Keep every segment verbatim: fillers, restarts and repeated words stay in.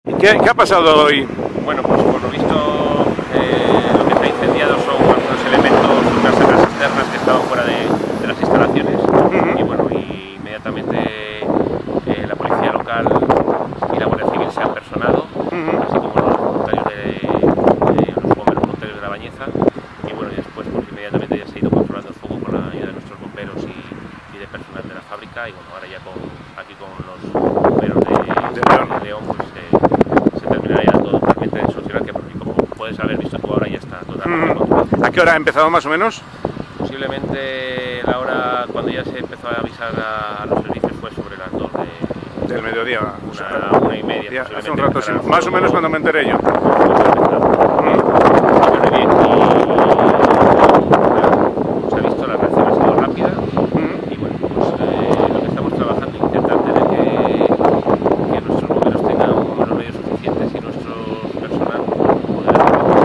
¿Qué, qué ha pasado hoy? Bueno, pues por lo visto eh, lo que se ha incendiado son algunos elementos, unas sacas externas que estaban fuera de, de las instalaciones. Uh-huh. Y bueno, y inmediatamente eh, la policía local y la Guardia Civil se han personado, uh-huh. así como los voluntarios de, de los bomberos voluntarios de La Bañeza. Y bueno, y después pues inmediatamente ya se ha ido controlando el fuego con la ayuda de nuestros bomberos y, y de personal de la fábrica. Y bueno, ahora ya con, aquí con los bomberos de, de, de León, pues eh, terminará ya todo totalmente de solucionar, que como puedes haber visto tú ahora ya está totalmente mm. controlado. ¿A qué hora ha empezado más o menos? Posiblemente la hora cuando ya se empezó a avisar a, a los servicios fue sobre las dos de, del mediodía. Una, o sea, una y media. Ya, hace un rato, sí, más o menos cuando me enteré yo. Mm. Muy bien, y se ha visto, la reacción ha sido rápida. Mm. Y bueno, pues eh, lo que estamos trabajando, intentar tener que, que nuestros bomberos tengan los medios suficientes y nuestro personal pueda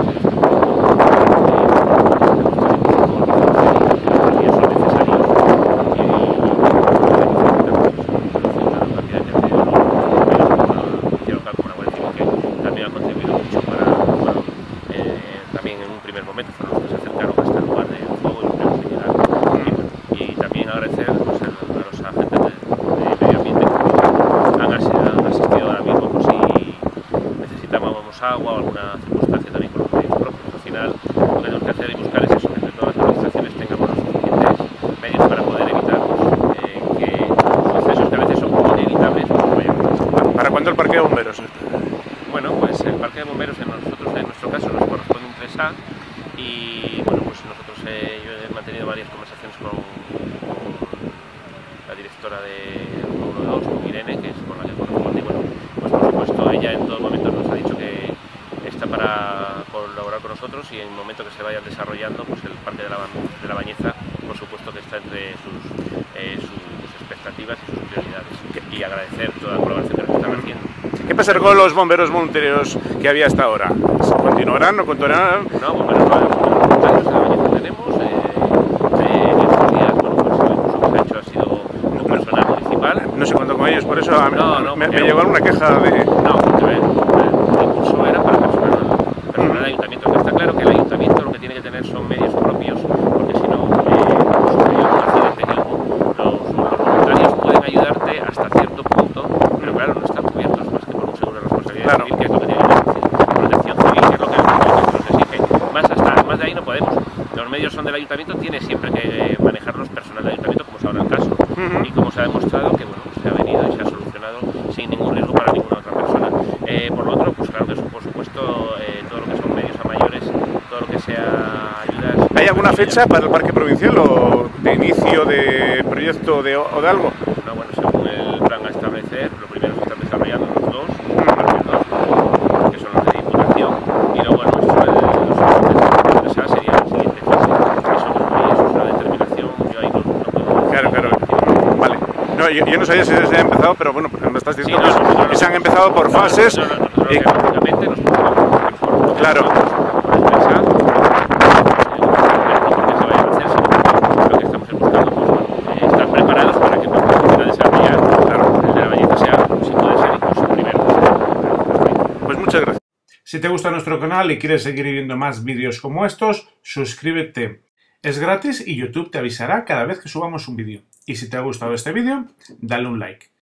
primer momento fueron los que se acercaron hasta el lugar del fuego y los primeros en llegar. Y, bueno, y también agradecer pues, a los agentes de, de medio ambiente que han asistido, han asistido ahora mismo pues, si necesitábamos agua o alguna circunstancia también con los medios propios. Al final lo que tenemos que hacer y buscar es eso, que entre todas las organizaciones tengamos los suficientes medios para poder evitar pues, eh, que sucesos que a veces son inevitables pues, vayan a pasar. ¿Para cuándo el parque de bomberos? Bueno, pues el parque de bomberos en nosotros, en nuestro caso, nos corresponde un tres A. Y bueno, pues nosotros eh, yo he mantenido varias conversaciones con, con la directora de uno dos, con Irene, que es con la que corresponde. Y bueno, pues por supuesto ella en todo momento nos ha dicho que está para colaborar con nosotros y en el momento que se vayan desarrollando, pues el Parque de la, de la Bañeza, por supuesto que está entre sus, eh, sus expectativas y sus prioridades. Y agradecer toda la colaboración que nos están haciendo. ¿Qué pasará con los bomberos voluntarios que había hasta ahora? ¿Continuarán? ¿No continuarán? No, bomberos voluntarios en La Bañeza tenemos. Eh, eh, en estos días, bueno, pues el curso que se ha hecho ha sido un personal municipal. No se contó con ellos, por eso a mí, no, no, me, me llegó una queja de... No, porque el, el curso era para personal, personal del ayuntamiento. Que está claro que el ayuntamiento lo que tiene que tener son medios propios, porque si no, eh, sucedió un accidente que hubo, los, los voluntarios pueden ayudarte hasta cierto punto, pero claro, no están cubiertos más que por un seguro de responsabilidad claro. civil, que es lo que tiene protección civil, que es lo que el ayuntamiento nos exige. Más, hasta, más de ahí no podemos. Los medios son del ayuntamiento, tiene siempre que manejarlos personal del ayuntamiento, como es ahora el caso. Uh-huh. Y como se ha demostrado que bueno, se ha venido y se ha solucionado sin ningún riesgo para ninguna otra persona. Eh, por lo otro, pues claro que por supuesto, eh, todo lo que son medios a mayores, todo lo que sea ayudas... ¿Hay alguna fecha para el parque provincial o de inicio de proyecto de, o de algo? No, bueno, según el plan a establecer, lo primero se están desarrollando los dos, los dos, que son los de Diputación, y luego el nuestro, el, los de esa sería la siguiente fase. Eso, eso es una determinación, yo ahí no, no puedo... Claro, claro, vale. No, yo, yo no sabía si se ha empezado, pero bueno, me estás diciendo sí, no, que, no, no, que se han empezado por no, fases. No, no, no, no, no, y... lógicamente nos preocupamos por claro. Por el tres A, porque se vaya a hacer, sino lo que estamos buscando, pues bueno, estar preparados para que cuando se pueda desarrollar, claro, el de La Bañeza sea, si puede ser, incluso primero. Pues muchas gracias. Si te gusta nuestro canal y quieres seguir viendo más vídeos como estos, suscríbete. Es gratis y YouTube te avisará cada vez que subamos un vídeo. Y si te ha gustado este vídeo, dale un like.